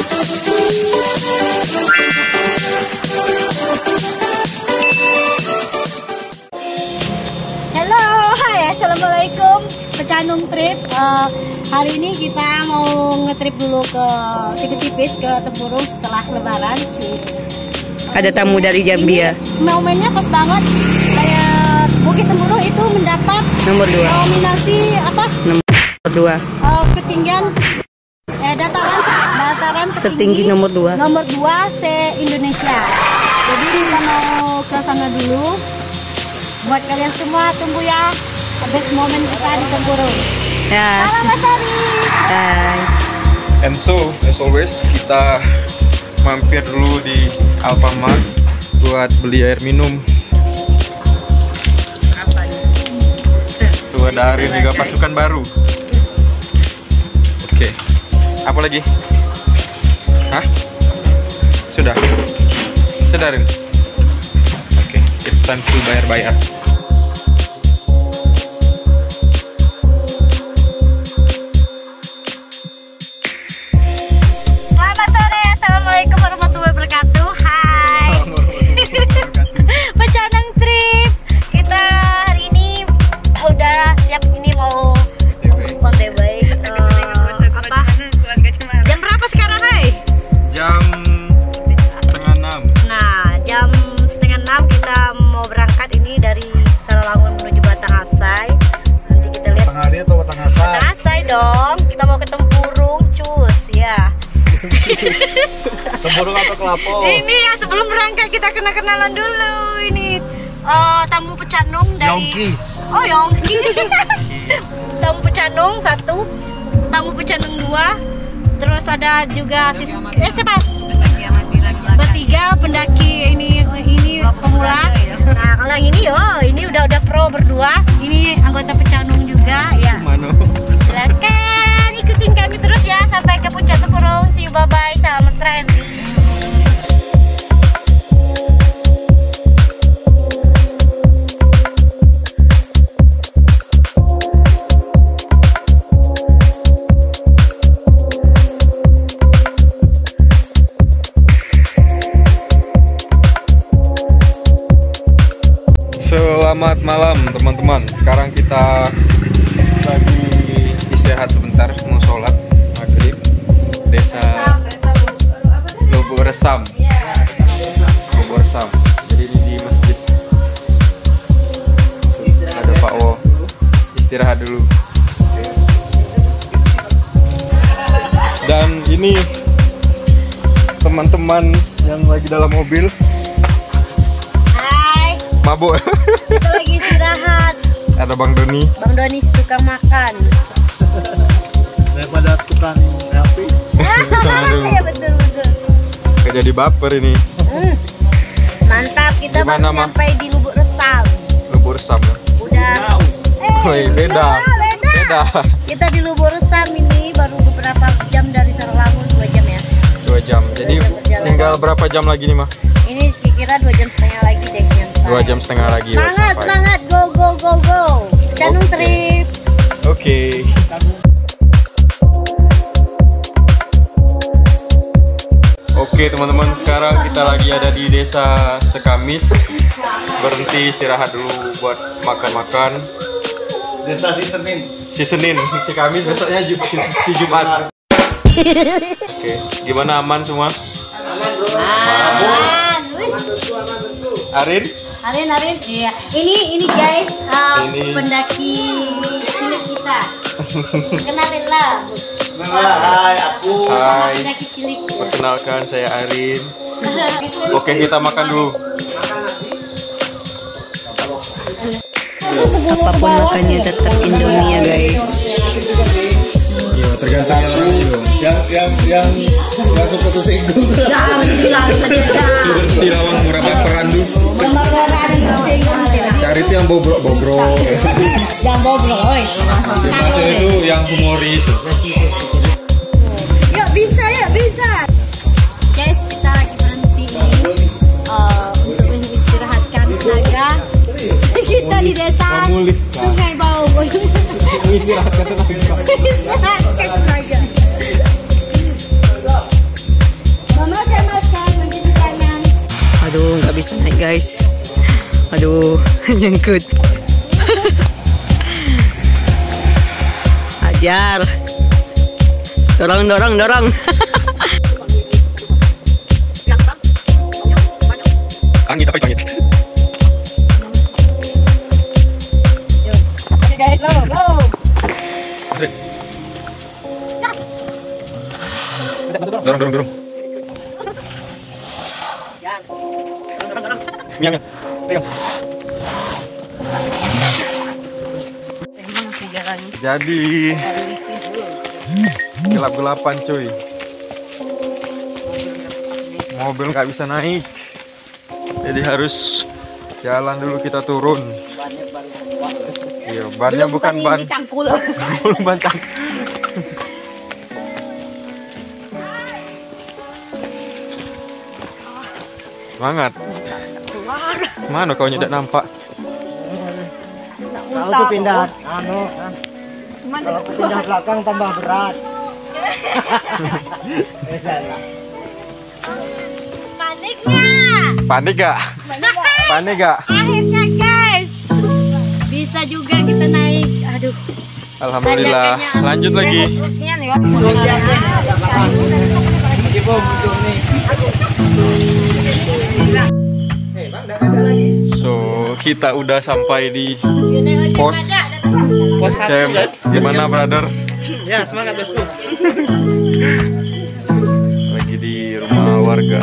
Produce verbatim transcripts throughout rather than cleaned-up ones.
Assalamualaikum, Pecanung Trip. Uh, hari ini kita mau ngetrip dulu ke tipis-tipis ke Tempurung setelah Lebaran. Ada tamu dari Jambi ya. Momennya pas banget. Kayak Bukit Tempurung itu mendapat nomor dua. Nominasi apa? Nomor dua. Uh, ketinggian eh, dataran dataran tertinggi, tertinggi nomor dua. Nomor dua se Indonesia. Jadi kita mau ke sana dulu. Buat kalian semua tunggu ya. Best moment kita di Tempurung. Ya. Halo Mas Ari. Hai. And so, as always, kita mampir dulu di Alfamart buat beli air minum. Tuh ada Arin juga pasukan baru. Oke. Apa lagi? Hah? Sudah. Sudah Arin. Oke, it's time to bayar-bayar. Assalamualaikum warahmatullahi wabarakatuh. Hai. Pecanung Trip. Kita hari ini udah siap ini mau on the way. Uh, apa? Jam berapa sekarang, Hai? Jam setengah enam. Nah, jam setengah enam kita mau berangkat ini dari Sarawangun menuju Batangasai. Nanti kita lihat. Batanghari atau Batangasai? Batangasai dong. Kita mau ke Tempurung, cus ya. Tempurung atau Kelapo? Ini ya sebelum berangkat kita kena kenalan dulu. Ini uh, tamu Pecanung dari Yongki. Oh Yongki. Tamu Pecanung satu, tamu Pecanung dua, terus ada juga sis eh siapa? Bertiga pendaki ini ini pemula. Nah kalau yang ini yo, ini udah udah pro berdua. Ini anggota Pecanung juga ya. Mano. Silakan ikutin kami terus ya sampai ke puncak Tempurung. See you, bye bye, salam mesra. Selamat malam teman-teman. Sekarang kita lagi istirahat sebentar, mau sholat maghrib desa Lubuk Resam. Lubuk Resam. Jadi ini di masjid. Ada Pak Wo. Istirahat dulu. Dan ini teman-teman yang lagi dalam mobil. Mabuk. Kita lagi istirahat. Ada Bang Doni. Bang Doni tukang makan. Daripada tukang rapi. Iya betul betul. Kayak jadi baper ini. Hmm. Mantap, kita Gimana, baru Ma? sampai di Lubuk Resam. Lubuk Resam. Udah. Eh, Woi, beda. beda. Beda. Kita di Lubuk Resam ini baru beberapa jam dari Sarawangun, dua jam ya. Dua jam. Jadi tinggal berapa jam lagi nih, Mah? Ini kira dua jam setengah lagi deh. Dua jam setengah lagi. Semangat, sampai. semangat, go go go go. Pecanung Oke. Trip. Oke. Okay. Oke teman-teman, sekarang kita lagi ada di desa Sekamis. Berhenti istirahat dulu buat makan-makan. Desa di Senin. Si Senin, si Kamis, besoknya Jum si Jumat. Oke, gimana aman semua? Aman bro. Aman. Arin? Arin, Arin, iya. Ini, ini guys, uh, Ini. pendaki cilik kita. Kenalin lah. Hai, aku. Hai, Pendaki cilik. perkenalkan saya Arin. Oke, kita makan dulu. Apapun makannya tetap Indomie ya guys. Iya, tergantung orang itu. Yang yang yang nggak suka tersinggung. Jangan bilang saja. Tidak mau murah baperan dulu. Cari itu yang bobrok-bobrok. Jangan bobrok, oi. Masing-masing itu yang humoris. Yuk bisa, yuk bisa. Guys, kita lagi berhenti uh, untuk mengistirahatkan tenaga. Kita di desa Sungai Bau. Istirahatkan tenaga. Istirahatkan tenaga. guys. Aduh, nyangkut. Ajar. Dorong, dorong, dorong. Pangit apa pangit? Guys, go, go. Dorong, dorong, dorong. Miang, miang. Pegang. Jadi gelap-gelapan cuy. Mobil nggak bisa naik. Jadi harus jalan dulu, kita turun. Iya, bannya bukan ban. Belum ban cangkul. Semangat. Mana kau tidak nampak? Kalau tuh pindah, anu, kalau pindah belakang tambah berat. Paniknya. Panik gak? Panik gak? Akhirnya guys, bisa juga kita naik. Aduh. Alhamdulillah. Lanjut lagi. So kita udah sampai di pos Pos satu, camp. guys. Gimana brother? Ya, semangat bosku. Lagi di rumah warga.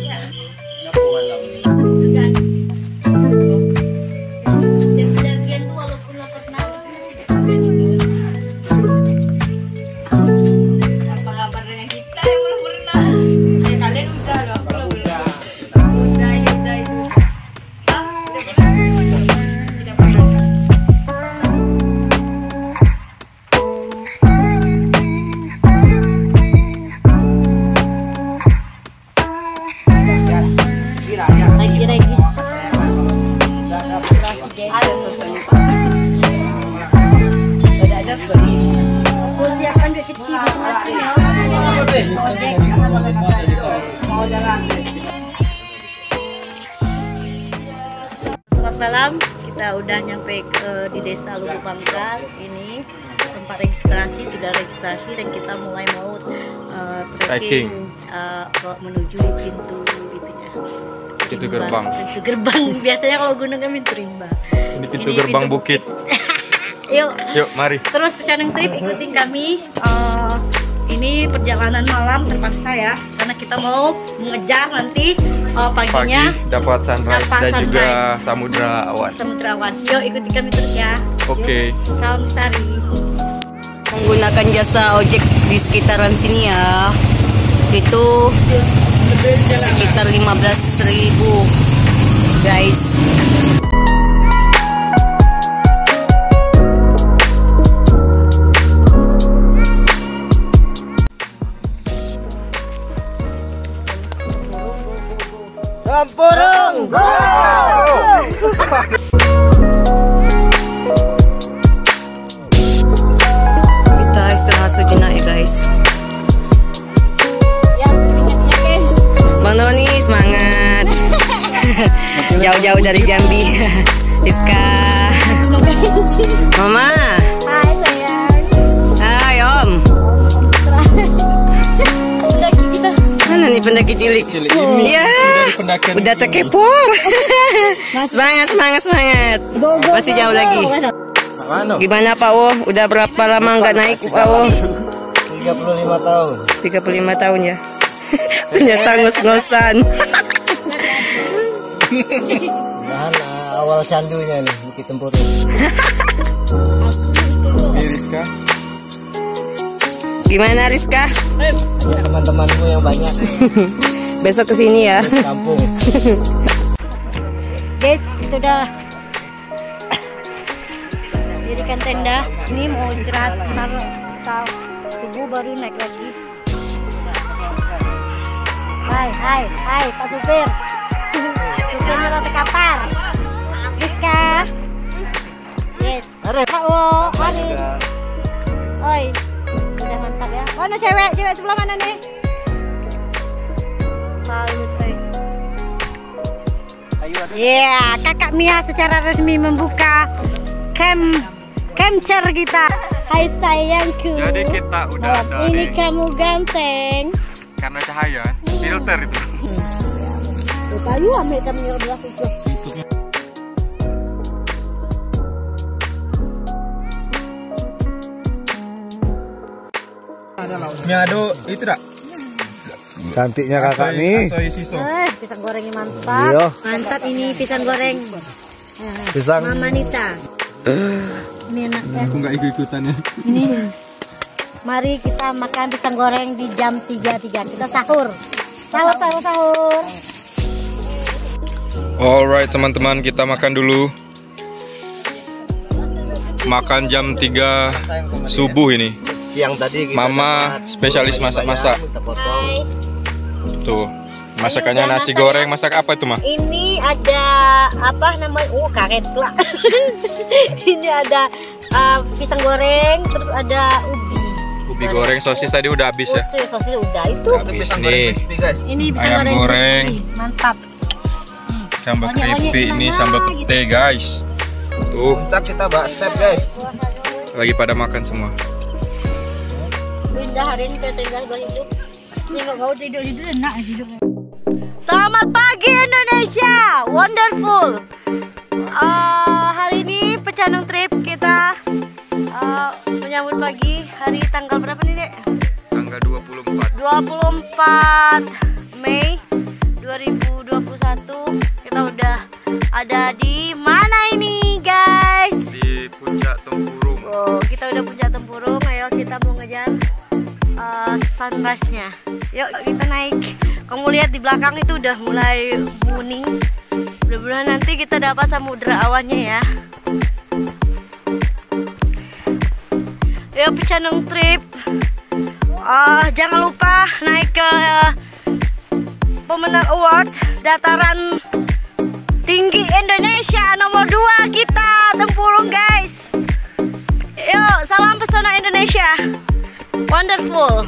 Selamat malam, kita udah nyampe ke di desa Lubuk Mangkal. Ini tempat registrasi, sudah registrasi dan kita mulai mau uh, trekking uh, menuju pintu itunya. Pintu gerbang. Pintu gerbang. Biasanya kalau gunung kan pintu rimba. Ini pintu Ini gerbang pintu bukit. Yuk. Yuk, mari. Terus Pecanang Trip ikutin kami. Uh, ini perjalanan malam terpaksa ya, karena kita mau mengejar nanti uh, paginya pagi dapat sunrise dapat dan sunrise. juga samudra awan. Samudra awan. Yuk ikuti kami terus ya. Oke. Okay. Salam Sari. Menggunakan jasa ojek di sekitaran sini ya. Itu sekitar lima belas ribu guys. Campurung, go! Kita istirahat sejenak ya guys. Bang Noni semangat. Jauh-jauh dari Jambi. Rizka. Mama. Hai sayang. Hai Om. Pendaki kita. Mana nih pendaki cilik? Cilik ini Ya. pendakian Udah terkepung. Semangat, semangat, semangat. Masih jauh lagi. Gimana Pak Wo? Udah berapa lama nggak naik Pak Wo? tiga puluh lima tahun. tiga puluh lima tahun ya. Ternyata ngos-ngosan. Nah, awal candunya nih Bukit Tempurung. Ini Rizka. Gimana Rizka? Ya, teman-temanmu yang banyak Besok kesini ya. di kampung. Guys, kita udah dirikan tenda. Ini mau istirahat ntar ntar subuh baru naik lagi. Hai, hai, hai, Pak Supir. Supirnya rata kapal. Rizka. Yes. Pak Wo, Aris. Oi, udah mantap ya. Mana cewek? Cewek sebelah mana nih? Salut, oi. Ya, kakak Mia secara resmi membuka cam capture kita. Hai sayangku. Jadi kita udah ada Ini di- kamu ganteng. karena cahaya filter itu. Kayu ambil kamera belas itu. Miado itu tak? Cantiknya kakak nih. Eh, pisang gorengnya mantap. Iya. Mantap ini pisang goreng. Pisang. Mama Nita. Ini enak ya. Aku nggak ikut-ikutan ya. Ini. Mari kita makan pisang goreng di jam tiga tiga. Kita sahur. Sahur, sahur, sahur. Alright teman-teman, kita makan dulu. Makan jam tiga subuh ini. Siang tadi kita Mama dapat spesialis goreng masak-masak. ayam, kita potong. Tuh, masakannya Ini nasi masak- goreng. Masak apa itu, mah? Ini ada apa namanya? Oh, karet lah. Ini ada uh, pisang goreng, terus ada ubi. Ubi goreng, sosis tadi udah habis ya. Sosis, sosis udah itu. Habis nih. Ini pisang Ayam goreng, goreng. crispy. Mantap. Sambal Onyek-onyek keripik ini, gimana sambal gitu. pete guys. Tuh, Puncak kita bakset guys. lagi pada makan semua. Pindah hari ini ke tenda sebelah hidup. Ini nggak mau tidur itu enak hidup. Selamat pagi Indonesia, wonderful. Uh, hari ini Pecanung Trip kita uh, menyambut pagi hari tanggal berapa nih dek? Tanggal dua puluh empat. dua puluh empat Mei dua ribu dua puluh satu. Kita udah ada di mana ini guys? Di Puncak Tempurung. Oh, kita udah puncak Tempurung. Ayo kita mau ngejar uh, sunrise-nya. Yuk kita naik. Kamu lihat di belakang itu udah mulai kuning. Mudah-mudahan nanti kita dapat samudra awannya ya. Yuk Pecanung Trip. Uh, jangan lupa naik ke uh, pemenang award dataran tinggi Indonesia nomor dua kita Tempurung guys. Yuk salam pesona Indonesia, wonderful.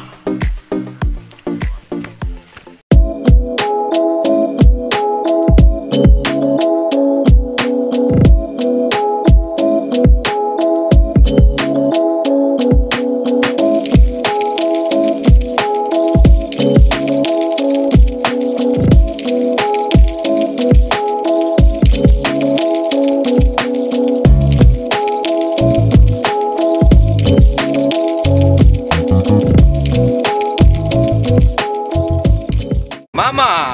Mama,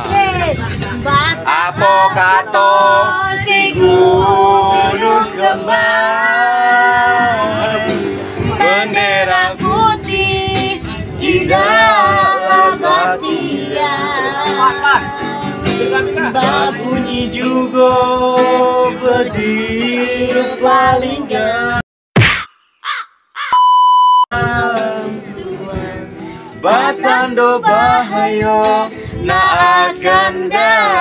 Apokato si gunung kembang, bendera putih di dalam batian, babunyi juga berdiri paling gak. Batando bahayo na akan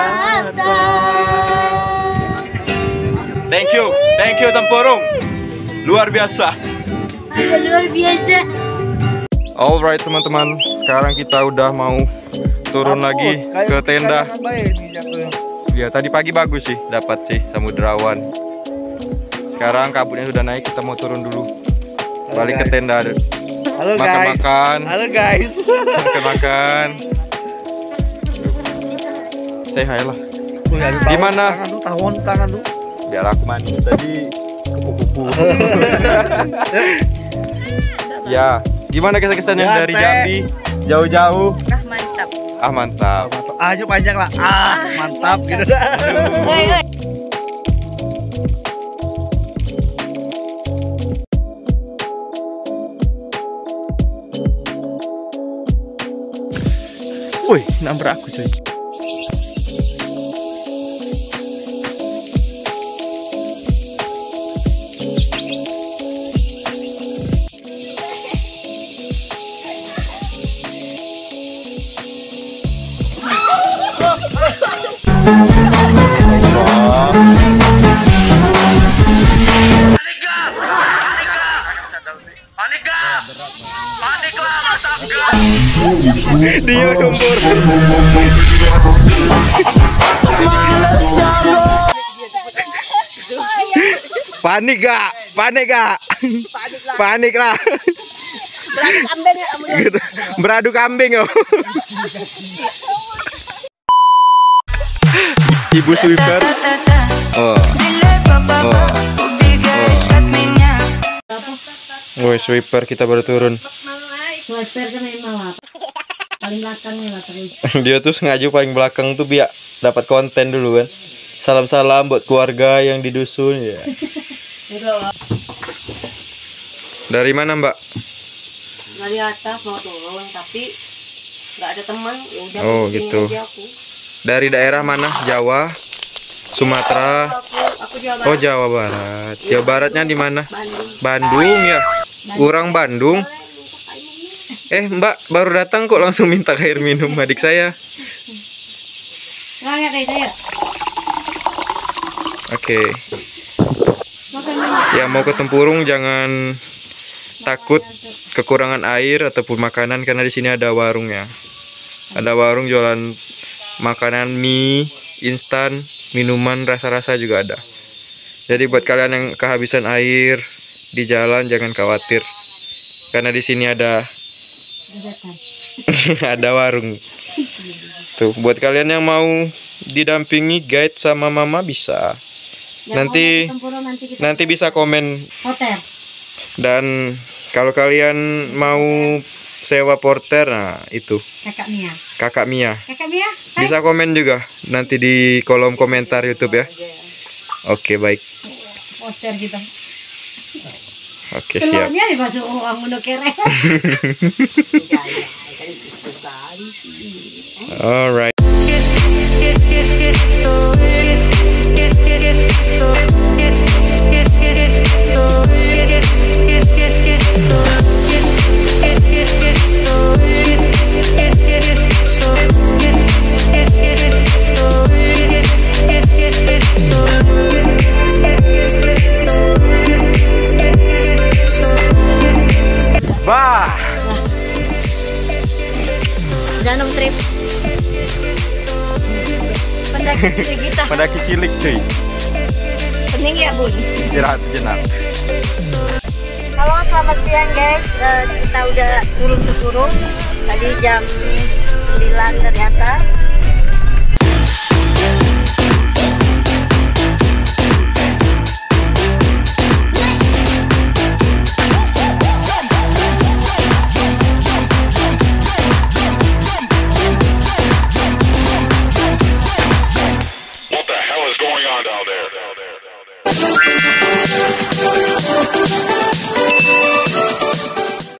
datang. thank you, thank you Tempurung. Luar biasa. Luar biasa. Alright teman-teman, sekarang kita udah mau turun lagi ke tenda. Ya tadi pagi bagus sih, dapat sih samudrawan. Sekarang kabutnya sudah naik, kita mau turun dulu. Balik ke tenda. Halo guys. Makan-makan. Halo guys. Makan-makan. Say hi lah. Gimana? Tangan tuh, tangan, tangan tuh. Biar aku mandi tadi kupu-kupu. Ya, gimana kesan-kesannya Ya, dari teh. Jambi jauh-jauh? Ah mantap. Ah mantap. Ayo panjang lah. Ah, mantap gitu. Hei, hei. Woi, nabrak aku cuy. Dia gembur. Panik gak? Panik gak? Panik lah. Beradu kambing ya, beradu kambing oh. Ibu sweeper. Oh. Oh. Oh. Oh, sweeper kita baru turun. Sweeper kan emang paling belakangnya lah terus. Dia tuh sengaja paling belakang tuh biar dapat konten dulu kan. Salam-salam buat keluarga yang di dusun ya. Dari mana Mbak? Dari atas mau turun tapi nggak ada teman. Ya udah. Oh gitu. Dari daerah mana? Jawa, Sumatera. Aku, aku Jawa Barat. Oh Jawa Barat. Jawa Baratnya di mana? Bandung. Bandung ya. Orang Bandung. Eh Mbak baru datang kok langsung minta air minum adik saya. Nggak kayak saya. Oke. Ya mau ke Tempurung jangan takut kekurangan air ataupun makanan karena di sini ada warung ya. Ada warung jualan makanan mie instan, minuman rasa-rasa juga ada. Jadi buat kalian yang kehabisan air di jalan jangan khawatir. Karena di sini ada ada warung. Tuh, buat kalian yang mau didampingi guide sama mama bisa. Nanti nanti, nanti bisa komen. Hotel. Dan kalau kalian mau sewa porter, nah itu. Kakak Mia. Kakak Mia. Kakak Mia. Hai. Bisa komen juga nanti di kolom komentar YouTube ya. Oke, baik. Poster kita. Oke, siap. Telurnya dibasuh uang menu kere. Alright. Bah. Jangan trip. Pendaki kita. Pendaki cilik cuy. Pening ya Bun. Istirahat sejenak. Halo selamat siang guys. Uh, kita udah turun ke Turun. Tadi jam sembilan ternyata. What the hell is going on down there?